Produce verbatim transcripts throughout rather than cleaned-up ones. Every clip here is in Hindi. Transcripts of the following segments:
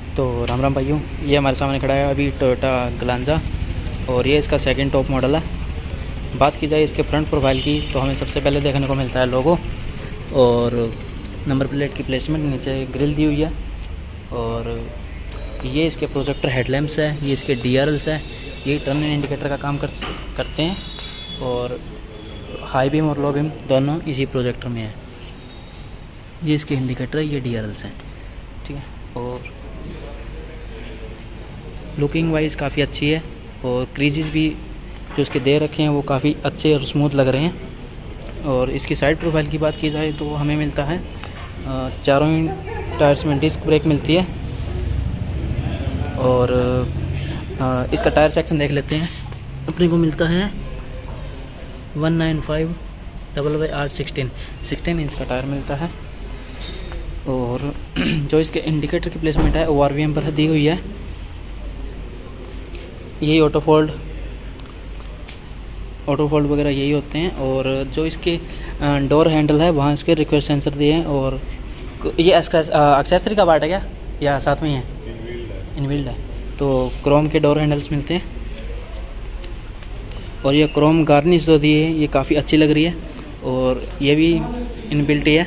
तो राम राम भाइयों, ये हमारे सामने खड़ा है अभी टोयोटा ग्लांजा और ये इसका सेकंड टॉप मॉडल है। बात की जाए इसके फ्रंट प्रोफाइल की तो हमें सबसे पहले देखने को मिलता है लोगो और नंबर प्लेट की प्लेसमेंट, नीचे ग्रिल दी हुई है और ये इसके प्रोजेक्टर हेडलैम्प्स है, ये इसके डी आर एल्स है, ये टर्न इंडिकेटर का काम कर करते हैं और हाई बीम और लो बीम दोनों इसी प्रोजेक्टर में है। ये इसके इंडिकेटर है, ये डी आर एल्स हैं, ठीक है। और लुकिंग वाइज काफ़ी अच्छी है और क्रीजेस भी जो उसके दे रखे हैं वो काफ़ी अच्छे और स्मूथ लग रहे हैं। और इसकी साइड प्रोफाइल की बात की जाए तो हमें मिलता है चारों टायर्स में डिस्क ब्रेक मिलती है और इसका टायर सेक्शन देख लेते हैं। अपने को मिलता है one nine five double Y R sixteen sixteen inch का टायर मिलता है और जो इसके इंडिकेटर की प्लेसमेंट है वो आर वी एम पर दी हुई है। यही ऑटो फोल्ड ऑटो फोल्ड वगैरह यही होते हैं और जो इसके डोर हैंडल है वहाँ इसके रिक्वेस्ट सेंसर दिए हैं और ये एक्सेसरी का पार्ट है क्या या साथ में ही है? इनबिल्ड है। तो क्रोम के डोर हैंडल्स मिलते हैं और ये क्रोम गार्निश जो दी है ये काफ़ी अच्छी लग रही है और ये भी इनबिल्ट ही है।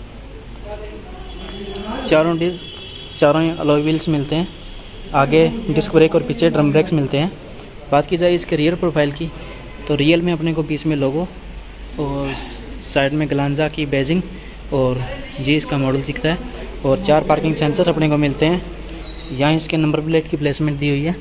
चारों डिस्क चारों अलॉय व्हील्स मिलते हैं, आगे डिस्क ब्रेक और पीछे ड्रम ब्रेक्स मिलते हैं। बात की जाए इसके रियर प्रोफाइल की तो रियल में अपने को बीच में लोगो और साइड में ग्लांजा की बैजिंग और जी इसका मॉडल दिखता है और चार पार्किंग सेंसर अपने को मिलते हैं। यहाँ इसके नंबर प्लेट की प्लेसमेंट दी हुई है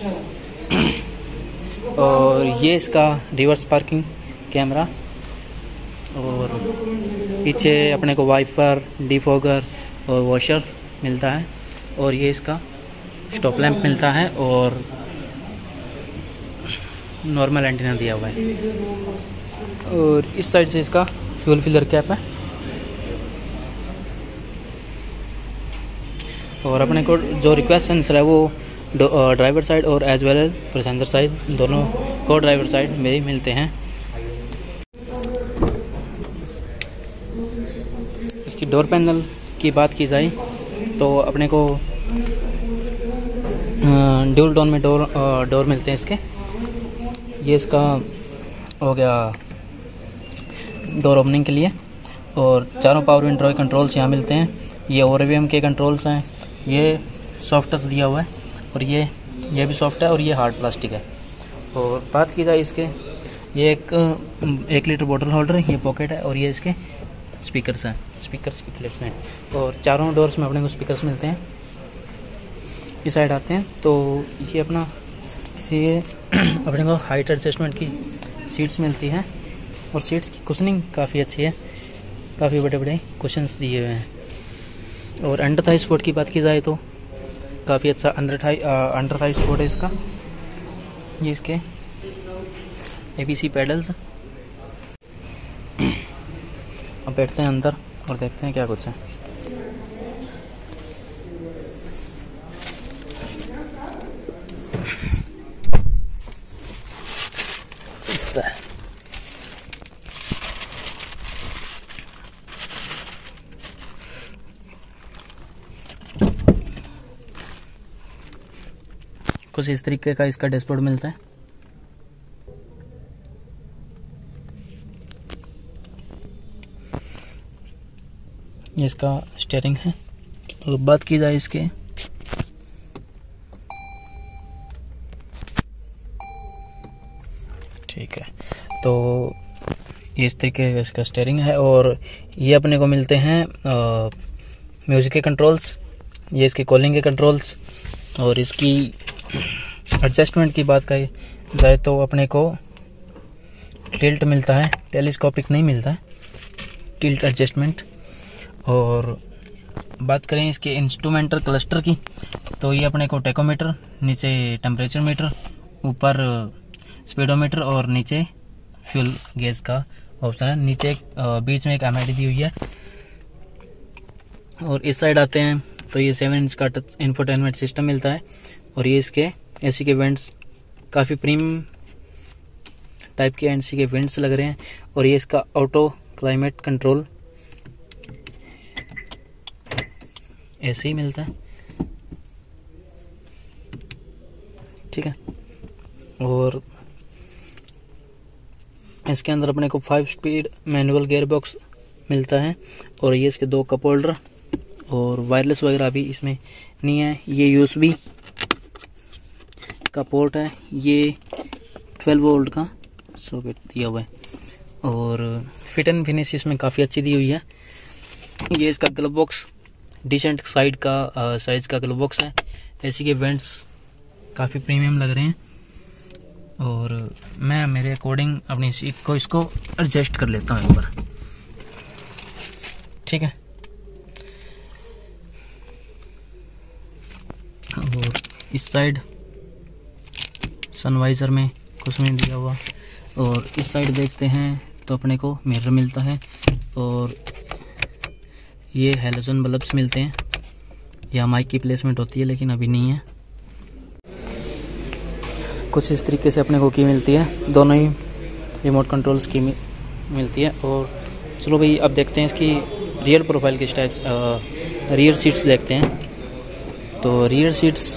और ये इसका रिवर्स पार्किंग कैमरा और पीछे अपने को वाइपर, डिफॉगर और वॉशर मिलता है और ये इसका स्टॉप लैंप मिलता है और नॉर्मल एंटीना दिया हुआ है और इस साइड से इसका फ्यूल फिलर कैप है और अपने को जो रिक्वेस्ट सेंसर है वो ड्राइवर साइड और as well as passenger side दोनों को ड्राइवर साइड में ही मिलते हैं। इसकी डोर पैनल की बात की जाए तो अपने को ड्यूल टोन में डोर डोर मिलते हैं इसके। ये इसका हो गया डोर ओपनिंग के लिए और चारों पावर एंड्रॉयड कंट्रोल्स यहाँ मिलते हैं। ये ओ आर वी एम के कंट्रोल्स हैं, ये सॉफ्ट टच दिया हुआ है और ये ये भी सॉफ्ट है और ये हार्ड प्लास्टिक है। और बात की जाए इसके, ये एक एक लीटर बोतल होल्डर है, ये पॉकेट है और ये इसके स्पीकर्स हैं, स्पीकर्स की प्लेसमेंट और चारों डोर्स में अपने को स्पीकर्स मिलते हैं। इस साइड आते हैं तो ये अपना ये अपने को हाइट एडजस्टमेंट की सीट्स मिलती हैं और सीट्स की कुशनिंग काफ़ी अच्छी है, काफ़ी बड़े बड़े कुशन्स दिए हुए हैं। और अंडर थाई सपोर्ट की बात की जाए तो काफ़ी अच्छा under thigh under thigh support है इसका। ये इसके ए बी सी पैडल्स। अब बैठते हैं अंदर और देखते हैं क्या कुछ है। कुछ इस तरीके का इसका डैशबोर्ड मिलता है। ये इसका स्टीयरिंग है। तो बात की जाए इसके ठीक है, तो इस तरीके का इसका स्टीयरिंग है और ये अपने को मिलते हैं म्यूजिक के कंट्रोल्स, ये इसके कॉलिंग के कंट्रोल्स और इसकी एडजस्टमेंट की बात कही जाए तो अपने को टिल्ट मिलता है, टेलीस्कोपिक नहीं मिलता है, टिल्ट एडजस्टमेंट। और बात करें इसके इंस्ट्रूमेंटल क्लस्टर की तो ये अपने को टेकोमीटर, नीचे टेम्परेचर मीटर, ऊपर स्पीडोमीटर और नीचे फ्यूल गैस का ऑप्शन है। नीचे एक बीच में एक एम आई डी दी हुई है। और इस साइड आते हैं तो ये सेवन इंच का टच इंफोटेनमेंट सिस्टम मिलता है और ये इसके एसी के वेंट्स काफ़ी प्रीमियम टाइप के एसी के वेंट्स लग रहे हैं और ये इसका ऑटो क्लाइमेट कंट्रोल एसी मिलता है। ठीक है। और इसके अंदर अपने को five speed manual gear box मिलता है, और ये इसके दो कप होल्डर, और वायरलेस वगैरह भी इसमें नहीं है। ये यूएसबी का पोर्ट है, ये ट्वेल्व वोल्ट का सॉकेट दिया हुआ है, और फिट एंड फिनिश इसमें काफ़ी अच्छी दी हुई है। ये इसका ग्लव बॉक्स डिसेंट साइड का साइज का ग्लव बॉक्स है। एसी के वेंट्स काफ़ी प्रीमियम लग रहे हैं, और मैं मेरे अकॉर्डिंग अपनी सीट को इसको एडजस्ट कर लेता हूँ ऊपर, ठीक है। और इस साइड सनवाइजर में कुछ नहीं दिया हुआ, और इस साइड देखते हैं तो अपने को मिरर मिलता है, और ये हेलोजन बल्ब्स मिलते हैं। यह माइक की प्लेसमेंट होती है लेकिन अभी नहीं है। कुछ इस तरीके से अपने को की मिलती है, दोनों ही रिमोट कंट्रोल्स की मिलती है। और चलो भाई अब देखते हैं इसकी रियर प्रोफाइल किस टाइप, रियर सीट्स देखते हैं। तो रियर सीट्स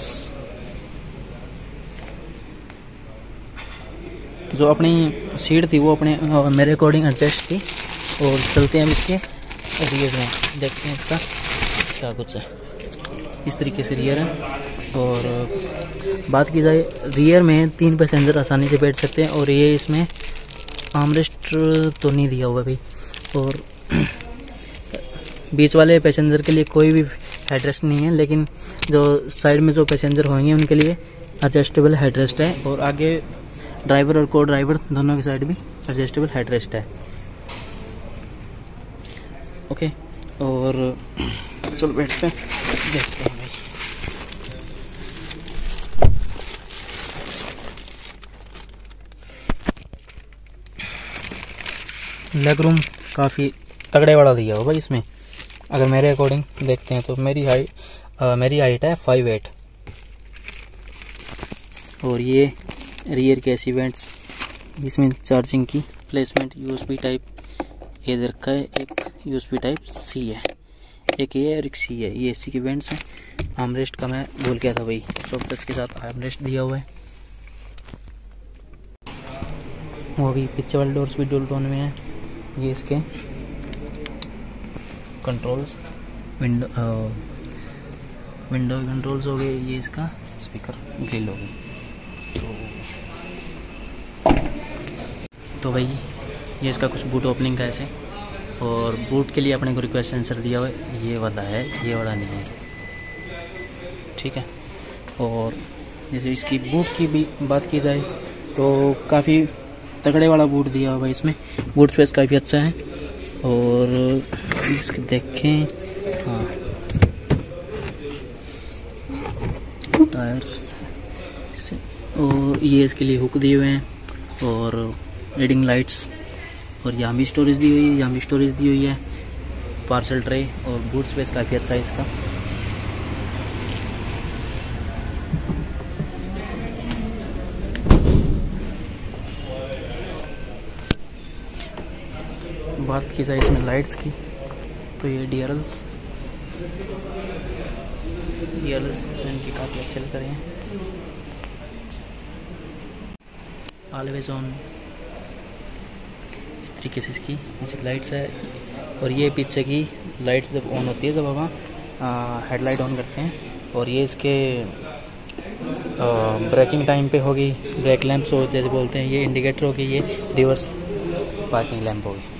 जो अपनी सीट थी वो अपने मेरे अकॉर्डिंग एडजस्ट थी, और चलते हैं अब इसके रियर में, देखते हैं इसका क्या कुछ है। इस तरीके से रियर है, और बात की जाए रियर में तीन पैसेंजर आसानी से बैठ सकते हैं, और ये इसमें आर्मरेस्ट तो नहीं दिया हुआ भाई, और बीच वाले पैसेंजर के लिए कोई भी हेडरेस्ट नहीं है, लेकिन जो साइड में जो पैसेंजर होंगे उनके लिए एडजस्टेबल हेडरेस्ट है, और आगे ड्राइवर और को ड्राइवर दोनों के साइड भी एडजस्टेबल हेडरेस्ट है, ओके। और चलो बैठते हैं, देखते हैं भाई। लेग रूम काफ़ी तगड़े वाला दिया हो भाई इसमें, अगर मेरे अकॉर्डिंग देखते हैं तो। मेरी हाइट मेरी हाइट है फाइव एट, और ये रियर के एसी वेंट्स, इसमें चार्जिंग की प्लेसमेंट यूएसबी टाइप ये दे रखा है, एक यूएसबी टाइप सी है, एक ये और एक सी है। ये एसी के वेंट्स हैं। आर्मरेस्ट का मैं भूल गया था भाई, सॉफ्ट टच के साथ आर्मरेस्ट दिया हुआ है। वो भी पीछे वाले डोर्स भी डुअल टोन में है। ये इसके कंट्रोल्स, विंडो विंडो कंट्रोल्स हो गए, ये इसका स्पीकर ग्रिल हो गई। तो भाई ये इसका कुछ बूट ओपनिंग का ऐसे, और बूट के लिए अपने को रिक्वेस्ट सेंसर दिया हुआ है, ये वाला है, ये वाला नहीं है, ठीक है। और जैसे इसकी बूट की भी बात की जाए तो काफ़ी तगड़े वाला बूट दिया हुआ है इसमें, बूट स्पेस काफ़ी अच्छा है। और इसके देखें, हाँ टायर, और ये इसके लिए हुक दिए हुए हैं, और रीडिंग लाइट्स, और यहाँ भी स्टोरेज दी हुई है, यहाँ भी स्टोरेज दी हुई है, पार्सल ट्रे, और बूट स्पेस काफ़ी अच्छा है इसका। बात की जाए इसमें लाइट्स की तो ये D R Ls D R Ls इनकी काफ़ी अच्छे लग रहे हैं। ऑलवेज ऑन इस तरीके से इसकी पीछे लाइट्स है, और ये पीछे की लाइट्स जब ऑन होती है जब हम हेडलाइट ऑन करते हैं, और ये इसके ब्रेकिंग टाइम पे होगी, ब्रेक लैंप्स हो जैसे बोलते हैं, ये इंडिकेटर होगी, ये रिवर्स पार्किंग लैंप होगी।